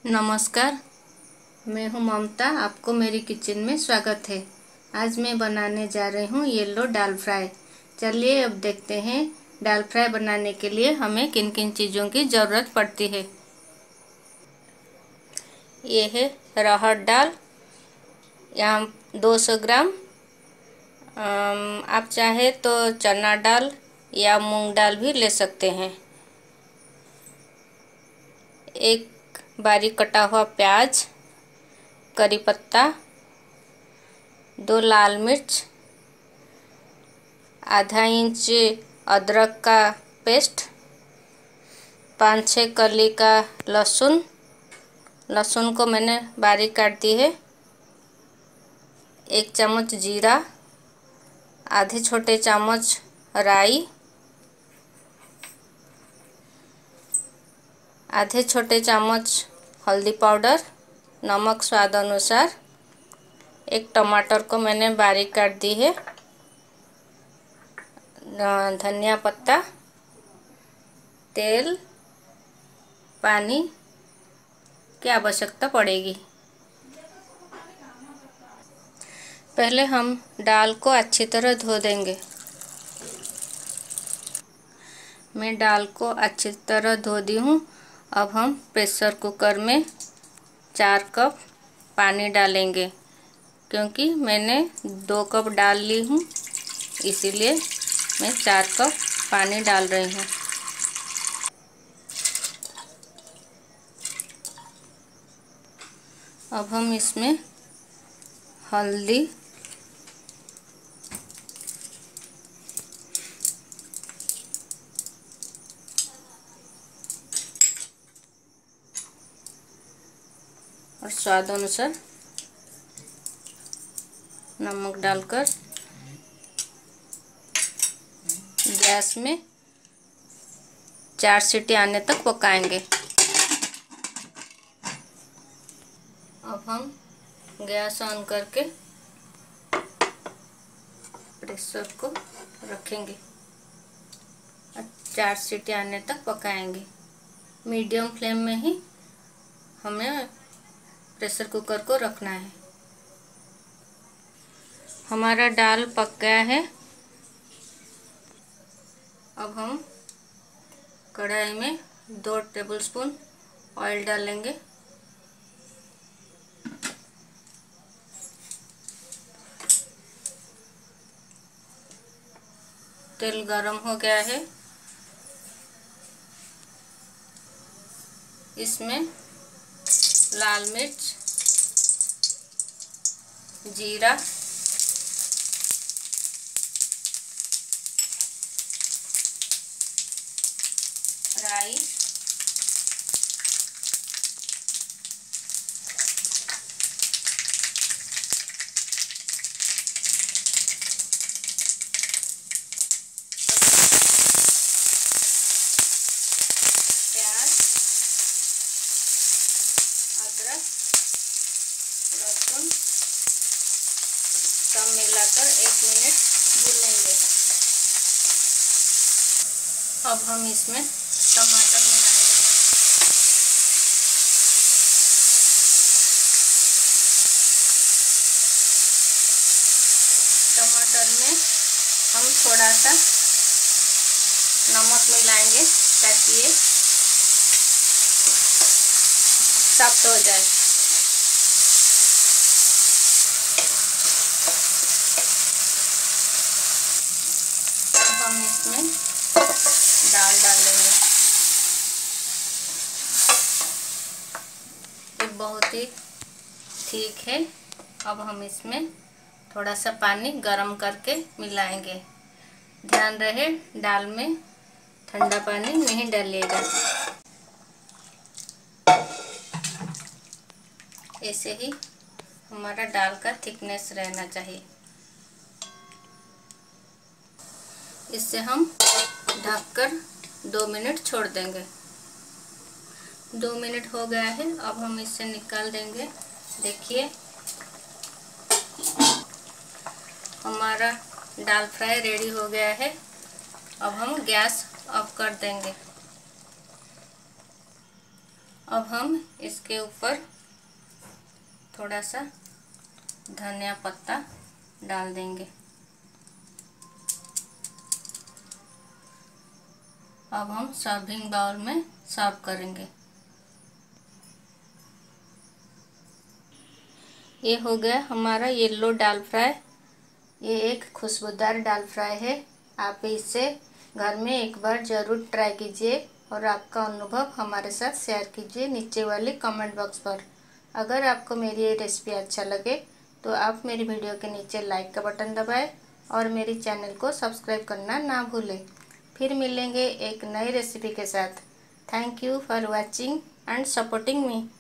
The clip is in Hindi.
नमस्कार, मैं हूं ममता। आपको मेरी किचन में स्वागत है। आज मैं बनाने जा रही हूं येलो दाल फ्राई। चलिए अब देखते हैं दाल फ्राई बनाने के लिए हमें किन किन चीज़ों की ज़रूरत पड़ती है। ये है अरहर दाल, यहाँ 200 ग्राम। आप चाहे तो चना दाल या मूंग दाल भी ले सकते हैं। एक बारीक कटा हुआ प्याज, करी पत्ता, 2 लाल मिर्च, आधा इंच अदरक का पेस्ट, 5-6 कली का लहसुन। लहसुन को मैंने बारीक काट दी है। 1 चम्मच जीरा, आधे छोटे चम्मच राई, आधे छोटे चम्मच हल्दी पाउडर, नमक स्वाद अनुसार। एक टमाटर को मैंने बारीक काट दी है। धनिया पत्ता, तेल, पानी की आवश्यकता पड़ेगी। पहले हम दाल को अच्छी तरह धो देंगे। मैं दाल को अच्छी तरह धो दी हूँ। अब हम प्रेशर कुकर में 4 कप पानी डालेंगे, क्योंकि मैंने 2 कप डाल ली हूँ, इसीलिए मैं 4 कप पानी डाल रही हूँ। अब हम इसमें हल्दी, और स्वाद अनुसार नमक डालकर गैस में 4 सीटी आने तक पकाएंगे। अब हम गैस ऑन करके प्रेशर को रखेंगे और 4 सीटी आने तक पकाएंगे। मीडियम फ्लेम में ही हमें प्रेशर कुकर को रखना है। हमारा दाल पक गया है। अब हम कढ़ाई में 2 टेबलस्पून ऑयल डालेंगे। तेल गरम हो गया है। इसमें लाल मिर्च, जीरा, राई, प्याज, अदरक, लहसुन सब मिलाकर 1 मिनट भूनेंगे। अब हम इसमें टमाटर मिलाएंगे। टमाटर में हम थोड़ा सा नमक मिलाएंगे ताकि ये सॉफ्ट हो जाए। अब हम इसमें दाल डालेंगे। ये बहुत ही ठीक है। अब हम इसमें थोड़ा सा पानी गरम करके मिलाएंगे। ध्यान रहे दाल में ठंडा पानी नहीं डालिएगा। ऐसे ही हमारा दाल का थिकनेस रहना चाहिए। इससे हम ढककर 2 मिनट छोड़ देंगे। 2 मिनट हो गया है। अब हम इसे निकाल देंगे। देखिए हमारा दाल फ्राई रेडी हो गया है। अब हम गैस ऑफ कर देंगे। अब हम इसके ऊपर थोड़ा सा धनिया पत्ता डाल देंगे। अब हम सर्विंग बाउल में सर्व करेंगे। ये हो गया हमारा येलो दाल फ्राई। ये एक खुशबूदार दाल फ्राई है। आप इसे घर में एक बार ज़रूर ट्राई कीजिए और आपका अनुभव हमारे साथ शेयर कीजिए नीचे वाले कमेंट बॉक्स पर। अगर आपको मेरी ये रेसिपी अच्छा लगे तो आप मेरी वीडियो के नीचे लाइक का बटन दबाएं और मेरी चैनल को सब्सक्राइब करना ना भूलें। फिर मिलेंगे एक नई रेसिपी के साथ। Thank you for watching and supporting me.